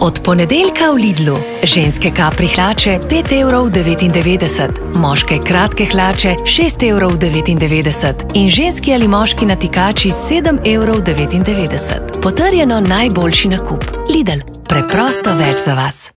Od ponedeljka v Lidlu. Ženske kapri hlače 5,99 €, moške kratke hlače 6,99 € in ženski ali moški natikači 7,99 €. Potrjeno najboljši nakup. Lidl. Preprosto več za vas.